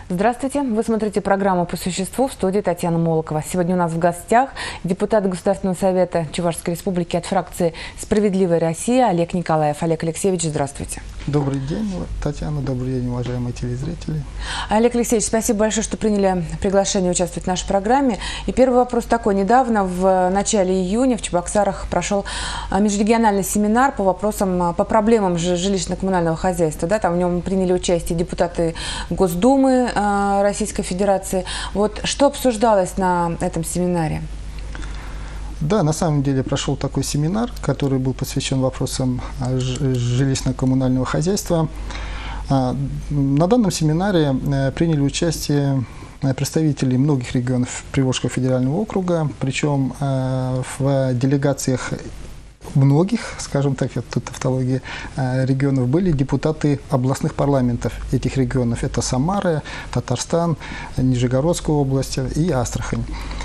Здравствуйте. Вы смотрите программу «По существу», в студии Татьяна Молокова. Сегодня у нас в гостях депутат Государственного совета Чувашской республики от фракции «Справедливая Россия» Олег Николаев. Олег Алексеевич, здравствуйте. Добрый день, Татьяна. Добрый день, уважаемые телезрители. Олег Алексеевич, спасибо большое, что приняли приглашение участвовать в нашей программе. И первый вопрос такой. Недавно, в начале июня, в Чебоксарах прошел межрегиональный семинар по вопросам, по проблемам жилищно-коммунального хозяйства. Да, там в нем приняли участие депутаты Госдумы Российской Федерации. Вот что обсуждалось на этом семинаре? Да, на самом деле прошел такой семинар, который был посвящен вопросам жилищно-коммунального хозяйства. На данном семинаре приняли участие представители многих регионов Приволжского федерального округа, причем в делегациях многих, скажем так, тут тавтология, регионов были депутаты областных парламентов этих регионов. Это Самара, Татарстан, Нижегородская область и Астрахань.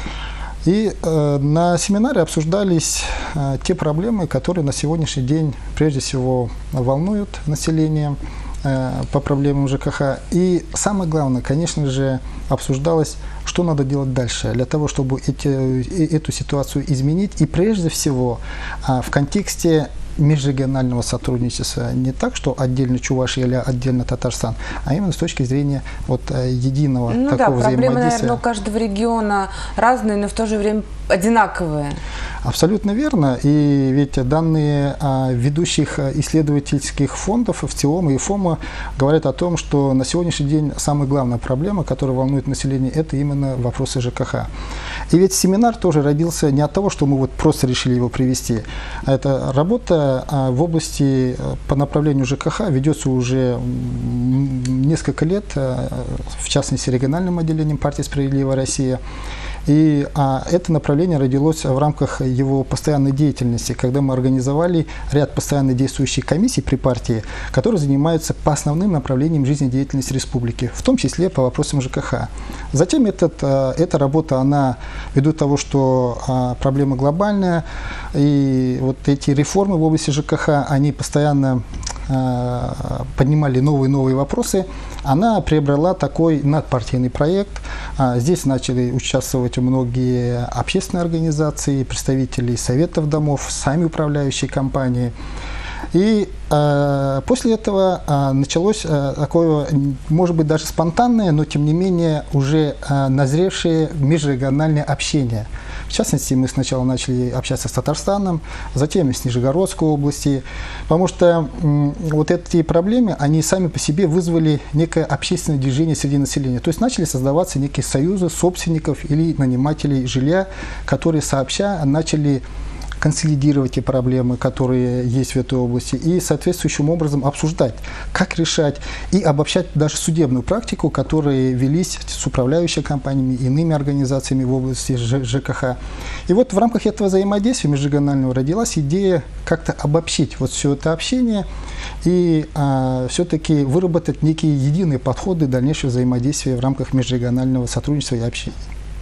И на семинаре обсуждались те проблемы, которые на сегодняшний день прежде всего волнуют население по проблемам ЖКХ. И самое главное, конечно же, обсуждалось, что надо делать дальше для того, чтобы эту ситуацию изменить. И прежде всего в контексте межрегионального сотрудничества, не так, что отдельно Чувашия или отдельно Татарстан, а именно с точки зрения единого такого взаимодействия. Проблемы, наверное, у каждого региона разные, но в то же время одинаковые. Абсолютно верно. И ведь данные ведущих исследовательских фондов ВЦИОМа и ФОМа говорят о том, что на сегодняшний день самая главная проблема, которая волнует население, это именно вопросы ЖКХ. И ведь семинар тоже родился не от того, что мы вот просто решили его привести, а это работа в области по направлению ЖКХ ведется уже несколько лет, в частности региональным отделением партии «Справедливая Россия». И это направление родилось в рамках его постоянной деятельности, когда мы организовали ряд постоянно действующих комиссий при партии, которые занимаются по основным направлениям жизнедеятельности республики, в том числе по вопросам ЖКХ. Затем эта работа, она ввиду того, что проблема глобальная, и вот эти реформы в области ЖКХ, они постоянно поднимали новые вопросы, она приобрела такой надпартийный проект. Здесь начали участвовать многие общественные организации, представители советов домов, сами управляющие компании. И после этого началось такое, может быть, даже спонтанное, но тем не менее уже назревшее межрегиональное общение. В частности, мы сначала начали общаться с Татарстаном, затем с Нижегородской области, потому что вот эти проблемы, они сами по себе вызвали некое общественное движение среди населения. То есть начали создаваться некие союзы собственников или нанимателей жилья, которые сообща начали консолидировать те проблемы, которые есть в этой области, и соответствующим образом обсуждать, как решать, и обобщать даже судебную практику, которые велись с управляющими компаниями, иными организациями в области ЖКХ. И вот в рамках этого взаимодействия межрегионального родилась идея как-то обобщить вот все это общение и все-таки выработать некие единые подходы дальнейшего взаимодействия в рамках межрегионального сотрудничества и общения.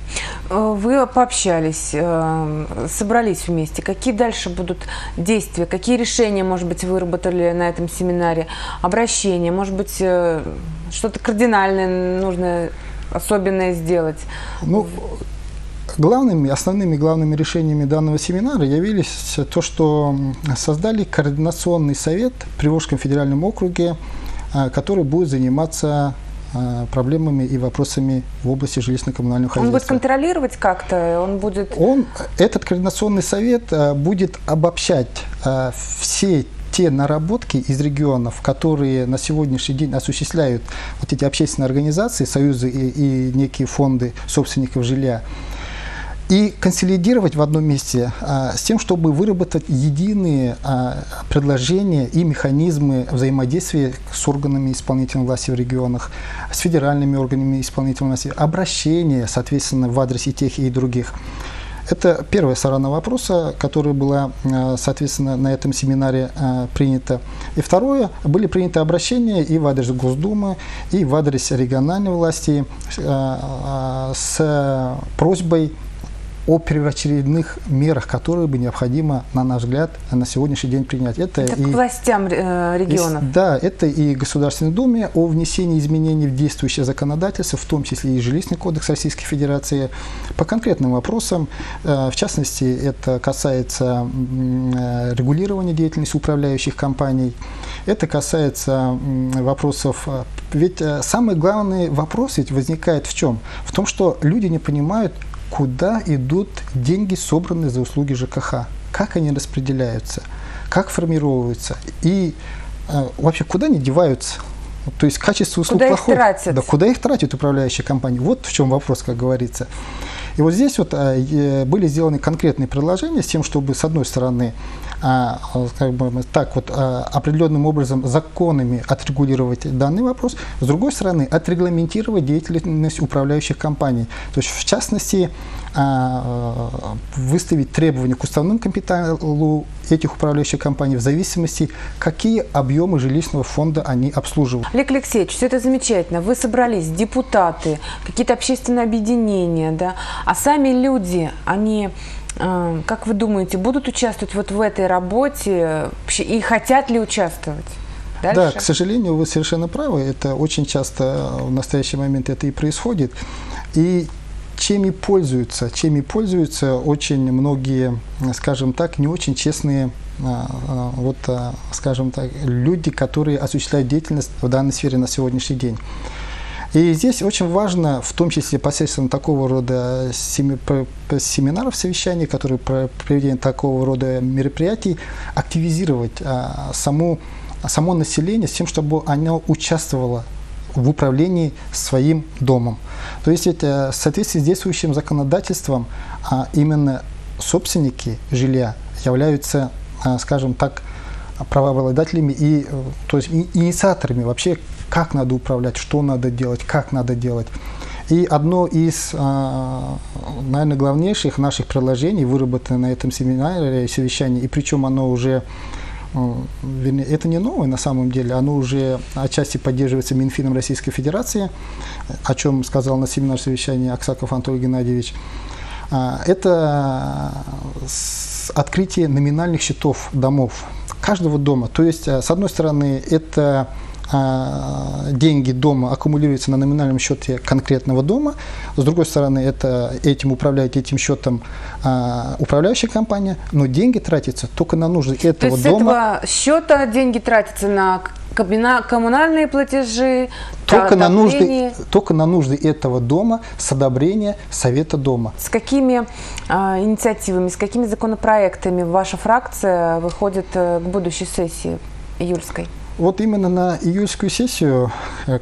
Вы пообщались, собрались вместе. Какие дальше будут действия? Какие решения, может быть, выработали на этом семинаре? Обращения? Может быть, что-то кардинальное нужно, особенное сделать? Ну, основными главными решениями данного семинара явились то, что создали координационный совет в Приволжском федеральном округе, который будет заниматься проблемами и вопросами в области жилищно-коммунального хозяйства. Он будет контролировать как-то? Этот координационный совет будет обобщать все те наработки из регионов, которые на сегодняшний день осуществляют вот эти общественные организации, союзы и некие фонды собственников жилья, и консолидировать в одном месте с тем, чтобы выработать единые предложения и механизмы взаимодействия с органами исполнительной власти в регионах, с федеральными органами исполнительной власти, обращения, соответственно, в адрес и тех, и других. Это первая сторона вопроса, которая была, соответственно, на этом семинаре принята. И второе, были приняты обращения и в адрес Госдумы, и в адрес региональной власти с просьбой о первоочередных мерах, которые бы необходимо, на наш взгляд, на сегодняшний день принять. Это к властям регионов. Да, это и Государственной Думе о внесении изменений в действующее законодательство, в том числе и Жилищный кодекс Российской Федерации, по конкретным вопросам. В частности, это касается регулирования деятельности управляющих компаний, это касается вопросов. Ведь самый главный вопрос ведь возникает в чем? В том, что люди не понимают, куда идут деньги, собранные за услуги ЖКХ, как они распределяются, как формируются и вообще куда они деваются. То есть качество услуг плохое. Да, куда их тратят управляющие компании? Вот в чем вопрос, как говорится. И вот здесь вот были сделаны конкретные предложения с тем, чтобы, с одной стороны, как бы так вот определенным образом законами отрегулировать данный вопрос, с другой стороны, отрегламентировать деятельность управляющих компаний. То есть, в частности, выставить требования к уставному капиталу этих управляющих компаний в зависимости, какие объемы жилищного фонда они обслуживают. Олег Алексеевич, все это замечательно. Вы собрались, депутаты, какие-то общественные объединения, да? А сами люди, они, как вы думаете, будут участвовать вот в этой работе и хотят ли участвовать? Дальше? Да, к сожалению, вы совершенно правы. Это очень часто в настоящий момент это и происходит. И чем пользуются очень многие, скажем так, не очень честные, вот, скажем так, люди, которые осуществляют деятельность в данной сфере на сегодняшний день. И здесь очень важно, в том числе посредством такого рода семинаров, совещаний, которые проведение такого рода мероприятий, активизировать само население с тем, чтобы оно участвовало в управлении своим домом. То есть в соответствии с действующим законодательством именно собственники жилья являются, скажем так, правообладателями и, то есть, инициаторами вообще, как надо управлять, что надо делать, как надо делать. И одно из, наверное, главнейших наших предложений, выработанное на этом семинаре, совещании, и причем оно уже, это не новое на самом деле, оно уже отчасти поддерживается Минфином Российской Федерации, о чем сказал на семинаре совещании Аксаков Анатолий Геннадьевич. Это открытие номинальных счетов домов, каждого дома. То есть, с одной стороны, это деньги дома аккумулируются на номинальном счете конкретного дома, с другой стороны, этим управляет этим счетом управляющая компания, но деньги тратятся только на нужды этого дома. То есть с этого счета деньги тратятся на коммунальные платежи, только на нужды этого дома с одобрения Совета дома. С какими инициативами, с какими законопроектами ваша фракция выходит к будущей сессии июльской? Вот именно на июльскую сессию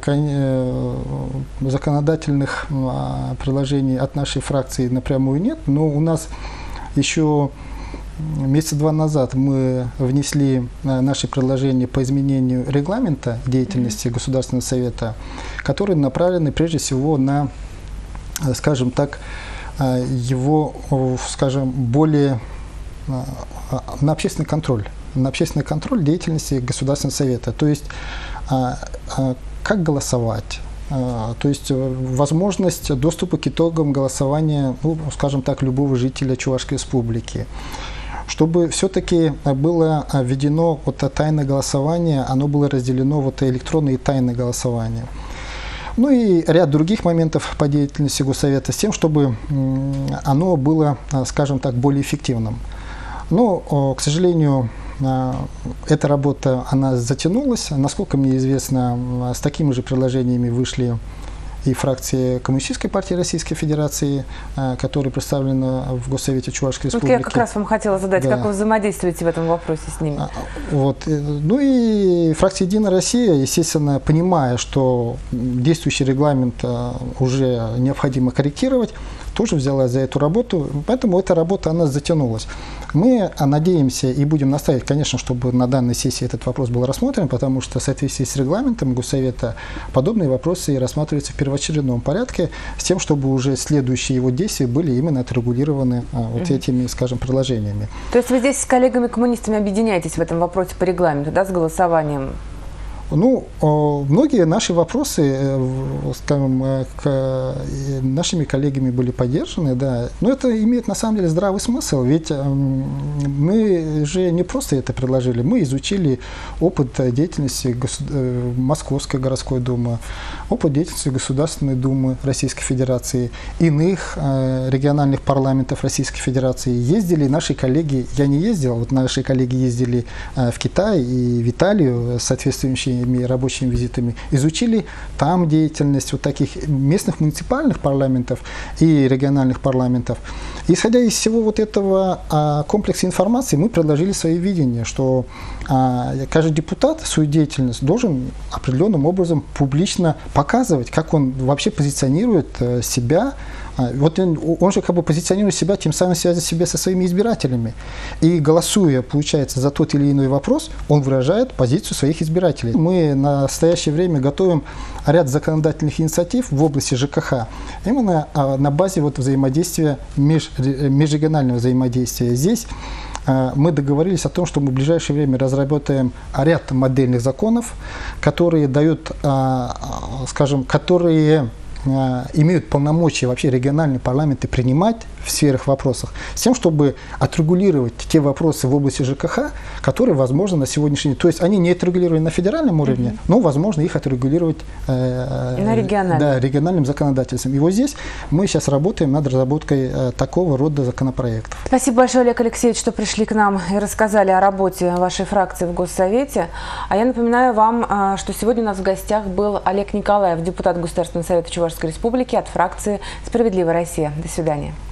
законодательных предложений от нашей фракции напрямую нет, но у нас еще месяца 2 назад мы внесли наши предложения по изменению регламента деятельности Государственного Совета, которые направлены прежде всего на, скажем так, его, скажем, более на общественный контроль. На общественный контроль деятельности Государственного Совета. То есть, как голосовать, то есть возможность доступа к итогам голосования, ну, скажем так, любого жителя Чувашской Республики. Чтобы все-таки было введено вот тайное голосование, оно было разделено вот электронное и тайное голосование. Ну и ряд других моментов по деятельности Госсовета с тем, чтобы оно было, скажем так, более эффективным. Но, к сожалению, эта работа, она затянулась. Насколько мне известно, с такими же предложениями вышли и фракции Коммунистической партии Российской Федерации, которая представлена в Госсовете Чувашской Республики. Вот я как раз вам хотела задать, да. Как вы взаимодействуете в этом вопросе с ними? Вот. Ну и фракция «Единая Россия», естественно, понимая, что действующий регламент уже необходимо корректировать, тоже взялась за эту работу, поэтому эта работа, она затянулась. Мы надеемся и будем настаивать, конечно, чтобы на данной сессии этот вопрос был рассмотрен, потому что в соответствии с регламентом Госсовета подобные вопросы и рассматриваются в первоочередном порядке, с тем, чтобы уже следующие его действия были именно отрегулированы вот этими, скажем, предложениями. То есть вы здесь с коллегами-коммунистами объединяетесь в этом вопросе по регламенту, да, с голосованием? Ну, многие наши вопросы, скажем, нашими коллегами были поддержаны, да. Но это имеет на самом деле здравый смысл, ведь мы же не просто это предложили, мы изучили опыт деятельности Московской городской думы, опыт деятельности Государственной думы Российской Федерации, иных региональных парламентов Российской Федерации. Ездили наши коллеги, я не ездил, вот наши коллеги ездили в Китай и в Италию с соответствующими рабочими визитами, изучили там деятельность вот таких местных муниципальных парламентов и региональных парламентов. Исходя из всего вот этого комплекса информации, мы предложили свое видение, что каждый депутат свою деятельность должен определенным образом публично показывать, как он вообще позиционирует себя. Вот он же как бы позиционирует себя, тем самым связывает себя со своими избирателями. И голосуя, получается, за тот или иной вопрос, он выражает позицию своих избирателей. Мы на настоящее время готовим ряд законодательных инициатив в области ЖКХ, именно на базе вот взаимодействия, межрегионального взаимодействия. Здесь мы договорились о том, что мы в ближайшее время разработаем ряд модельных законов, которые дают, скажем, которые имеют полномочия вообще региональные парламенты принимать в сферах вопросах, с тем, чтобы отрегулировать те вопросы в области ЖКХ, которые возможно на сегодняшний день. То есть они не отрегулированы на федеральном уровне, но возможно их отрегулировать на региональным законодательством. И вот здесь мы сейчас работаем над разработкой такого рода законопроектов. Спасибо большое, Олег Алексеевич, что пришли к нам и рассказали о работе вашей фракции в Госсовете. А я напоминаю вам, что сегодня у нас в гостях был Олег Николаев, депутат Государственного совета Чувашской Республики от фракции «Справедливая Россия». До свидания.